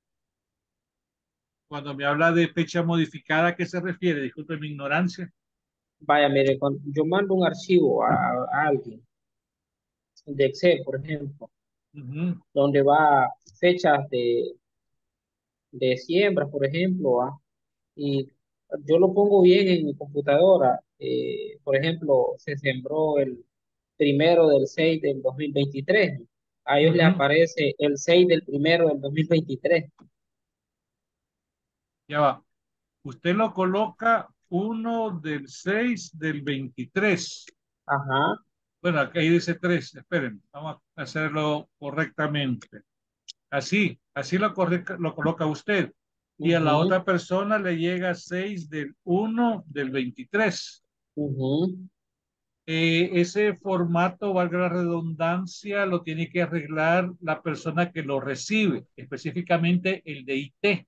cuando me habla de fecha modificada, ¿a qué se refiere? Disculpe mi ignorancia. Vaya, mire, cuando yo mando un archivo a alguien de Excel, por ejemplo, Ujú, donde va fechas de siembra, por ejemplo, y yo lo pongo bien en mi computadora. Por ejemplo, se sembró el 1 del 6 del 2023. A ellos les ujú. aparece el 6 del 1 del 2023. Ya va. Usted lo coloca 1 del 6 del 23. Ajá. Bueno, aquí dice 3. Esperen, vamos a hacerlo correctamente. Así lo coloca usted. Y a la Ujú, otra persona le llega 6 del 1 del 23. ujú. Ese formato, valga la redundancia, lo tiene que arreglar la persona que lo recibe, específicamente el de IT,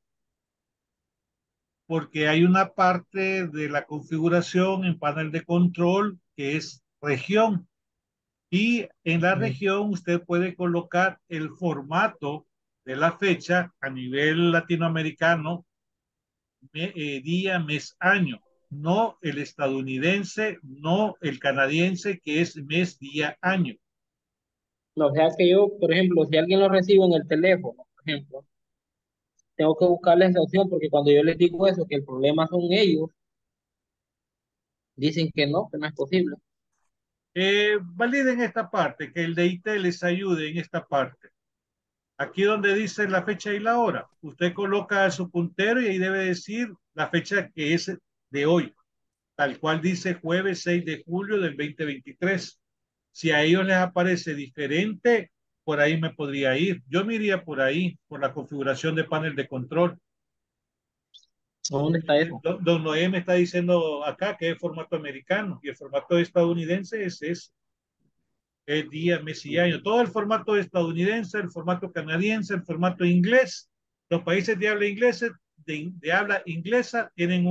porque hay una parte de la configuración en panel de control que es región, y en la Ujú. región usted puede colocar el formato de la fecha a nivel latinoamericano, día, mes, año, no el estadounidense, no el canadiense, que es mes, día, año. O sea que yo, por ejemplo, si alguien lo recibe en el teléfono, por ejemplo, tengo que buscarle esa opción porque cuando yo les digo eso, que el problema son ellos, dicen que no es posible. Validen esta parte, que el de IT les ayude en esta parte. Aquí donde dice la fecha y la hora, usted coloca su puntero y ahí debe decir la fecha que es de hoy, tal cual dice jueves 6 de julio del 2023. Si a ellos les aparece diferente, por ahí me podría ir. Yo me iría por ahí, por la configuración de panel de control. ¿Dónde está eso? Don Noé me está diciendo acá que es formato americano y el formato estadounidense es día, mes y año. Todo el formato estadounidense, el formato canadiense, el formato inglés. Los países de habla inglesa tienen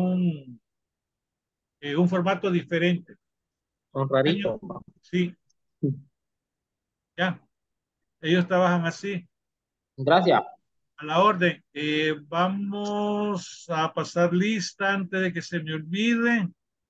un formato diferente. Son Año, raritos. sí, ya. Ellos trabajan así, Gracias. a la orden. Vamos a pasar lista antes de que se me olvide.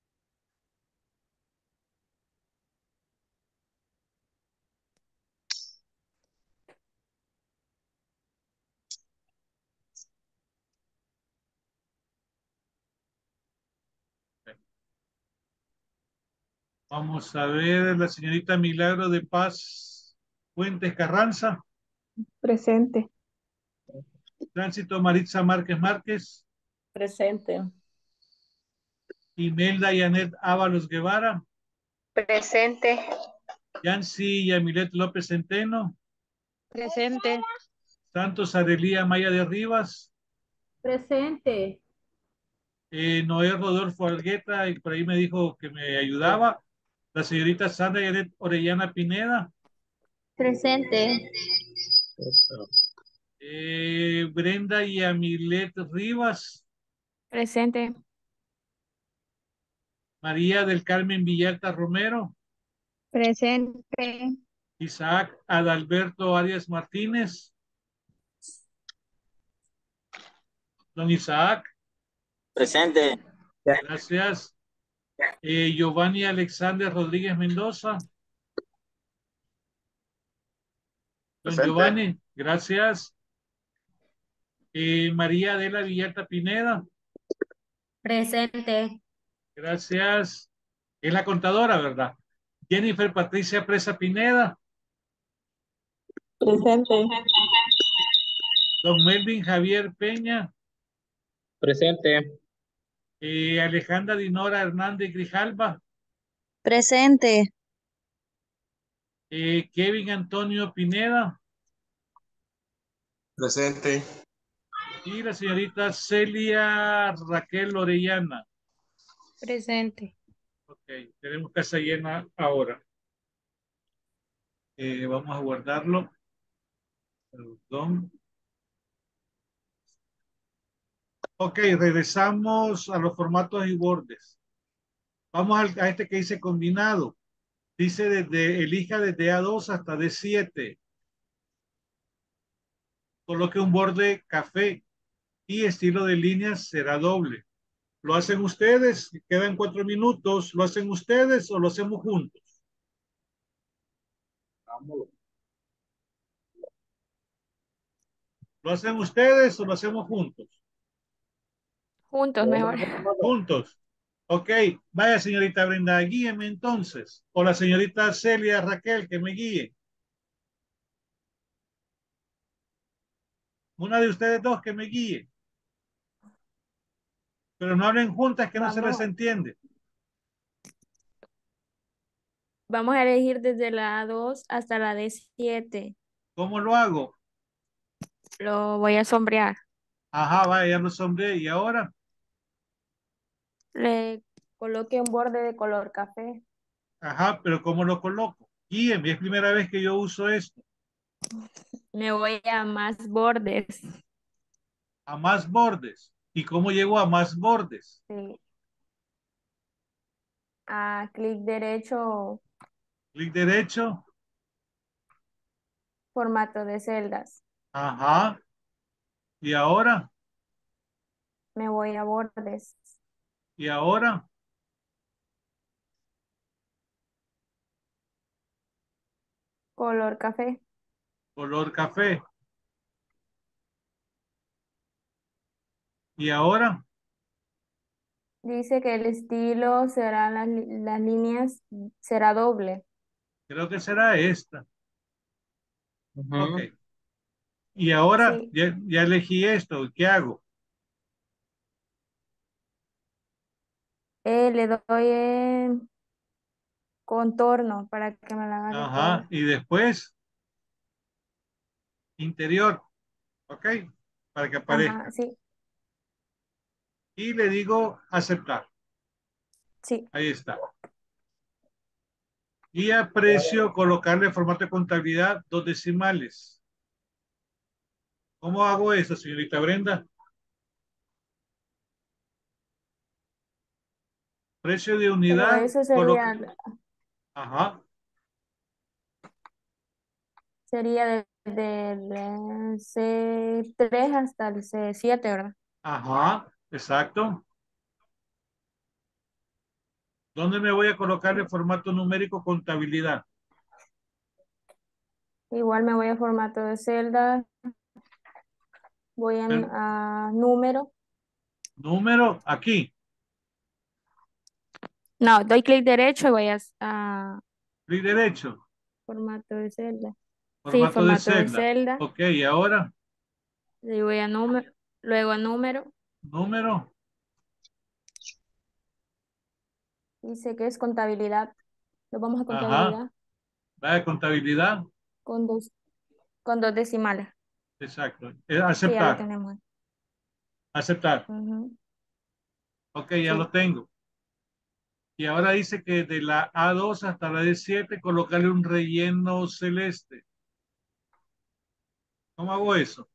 Vamos a ver la señorita Milagro de Paz Fuentes Carranza, Presente. Tránsito Maritza Márquez Márquez, Presente. Imelda Yanet Ábalos Guevara, Presente. Yancy Yamilet López Centeno, Presente. Santos Arelía Maya de Rivas, Presente. Noé Rodolfo Argueta, y por ahí me dijo que me ayudaba, la señorita Sandra Yanet Orellana Pineda, Presente. Brenda Yamilet Rivas, Presente. María del Carmen Villalta Romero, Presente. Isaac Adalberto Arias Martínez, don Isaac, Presente. gracias. Giovanni Alexander Rodríguez Mendoza. Don Presente. Giovanni, gracias. María Adela Villalta Pineda, Presente. gracias. Es la contadora, ¿verdad? Jennifer Patricia Presa Pineda. Presente. Don Melvin Javier Peña. Presente. Alejandra Dinora Hernández Grijalba. Presente. Kevin Antonio Pineda. Presente. Y la señorita Celia Raquel Orellana. Presente. Ok, tenemos casa llena ahora. Vamos a guardarlo. Perdón. Ok, regresamos a los formatos y bordes. Vamos a este que dice combinado. Dice elija desde A2 hasta D7. Coloque un borde café y estilo de líneas será doble. ¿Lo hacen ustedes? Quedan 4 minutos. ¿Lo hacen ustedes o lo hacemos juntos? Vámonos. ¿Lo hacen ustedes o lo hacemos juntos? Juntos mejor. Juntos. Ok, vaya señorita Brenda, guíeme entonces. O la señorita Celia Raquel, que me guíe. Una de ustedes dos que me guíe. Pero no hablen juntas que no se les Vamos, entiende. vamos a elegir desde la A2 hasta la D7. ¿Cómo lo hago? Lo voy a sombrear. Ajá, vaya, ya lo sombré. ¿Y ahora? Le coloque un borde de color café. Ajá, pero ¿cómo lo coloco? Guíeme, es primera vez que yo uso esto. Me voy a más bordes. A más bordes. ¿Y cómo llego a más bordes? Sí. A clic derecho, Clic derecho. formato de celdas. Ajá. ¿Y ahora? Me voy a bordes. ¿Y ahora? Color café. Color café. ¿Y ahora? Dice que el estilo será las líneas, será doble. Creo que será esta. Ujú. Ok. Y ahora Sí. ya elegí esto. ¿Qué hago? Le doy en contorno para que me la agarre Ajá. toda. Y después, interior. Ok. Para que Ajá, aparezca. sí, Y le digo aceptar. sí. Ahí está. Y aprecio colocarle formato de contabilidad 2 decimales. ¿Cómo hago eso, señorita Brenda? Precio de Pero unidad, eso coloca. sería, Ajá, sería desde el C3 hasta el C7, ¿verdad? ajá, exacto. ¿Dónde me voy a colocar el formato numérico contabilidad? Igual me voy a formato de celda, voy Ver- a número. Número, aquí, No, doy clic derecho y voy a clic derecho, formato de celda. Sí, formato de formato de celda. celda. Ok, y ahora, Le voy a número, luego a número. número, Dice que es contabilidad. Lo vamos a ajá, contabilidad va de contabilidad, con con dos decimales. exacto. Sí, ya lo Aceptar, tenemos. aceptar. Ujú. Ok, ya lo Sí, tengo. Y ahora dice que de la A2 hasta la D7 colocarle un relleno celeste. ¿Cómo hago eso?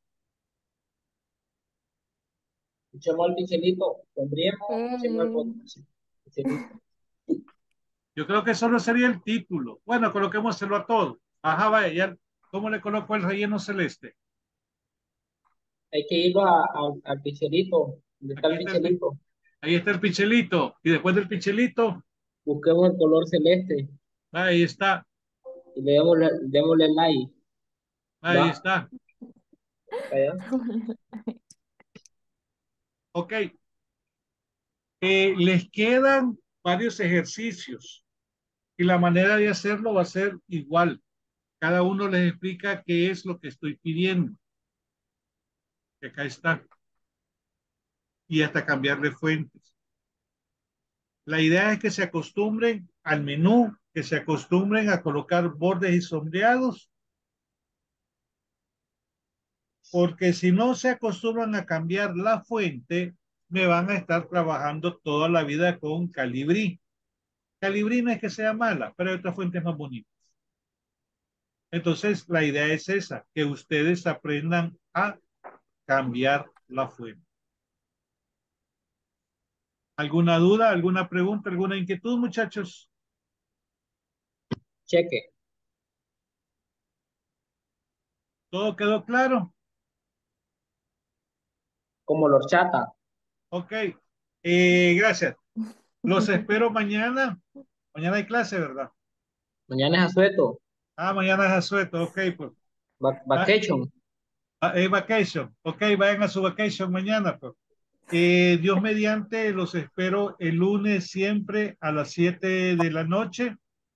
Echemos al pichelito. Pondríamos, echemos al eh, pichelito. Yo creo que solo sería el título. Bueno, coloquémoselo a todo. Ajá, vaya, ya. ¿Cómo le coloco el relleno celeste? Hay que ir al pichelito. ¿Dónde está Aquí el está pichelito? Ahí está el pichelito. Y después del pichelito, Busquemos el color celeste ahí está. y démosle like. Ahí Va, está. allá. Ok. Les quedan varios ejercicios y la manera de hacerlo va a ser igual. Cada uno les explica qué es lo que estoy pidiendo. Que acá está. Y hasta cambiarle fuentes. La idea es que se acostumbren al menú, que se acostumbren a colocar bordes y sombreados, porque si no se acostumbran a cambiar la fuente, me van a estar trabajando toda la vida con Calibri. Calibri no es que sea mala, pero hay otras fuentes más bonitas. Entonces, la idea es esa, que ustedes aprendan a cambiar la fuente. ¿Alguna duda, alguna pregunta, alguna inquietud, muchachos? Cheque. ¿Todo quedó claro? Como los chata. Ok. Gracias. Los espero mañana. Mañana hay clase, ¿verdad? Mañana es asueto. Ah, mañana es asueto. Ok, pues. Ah, Vacation. vacation. Ok, vayan a su vacation mañana, pues. Dios mediante, los espero el lunes siempre a las 7 de la noche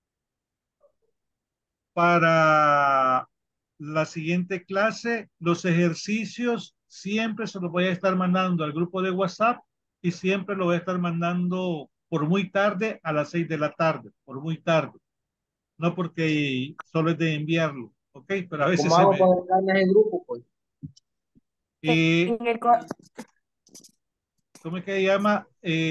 para la siguiente clase. Los ejercicios siempre se los voy a estar mandando al grupo de WhatsApp y siempre lo voy a estar mandando por muy tarde a las 6 de la tarde, por muy tarde. No porque solo es de enviarlo, ¿ok? Pero a veces ¿Cómo se hago me... para entrar en el grupo, pues? Eh, En el co- ¿Cómo es que se llama?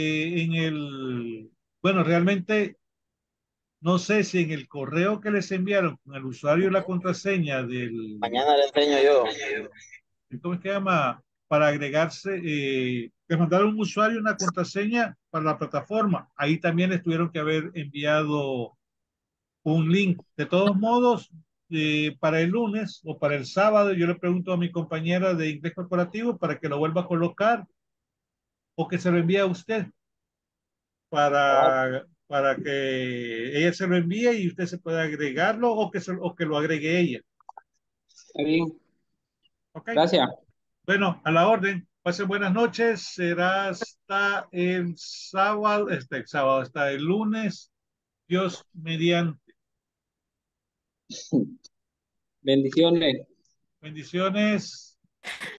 Bueno, realmente no sé si en el correo que les enviaron con el usuario y la contraseña Mañana le enseño yo. ¿cómo es que se llama? Para agregarse, les mandaron un usuario y una contraseña para la plataforma. Ahí también les tuvieron que haber enviado un link. De todos modos, para el lunes o para el sábado, yo le pregunto a mi compañera de inglés corporativo para que lo vuelva a colocar o que se lo envíe a usted Ah, para que ella se lo envíe y usted se pueda agregarlo o que lo agregue ella. está bien. ¿Ok? Gracias. Bueno, a la orden. Pasen buenas noches. Será hasta el sábado, hasta el lunes. Dios mediante. Bendiciones. Bendiciones.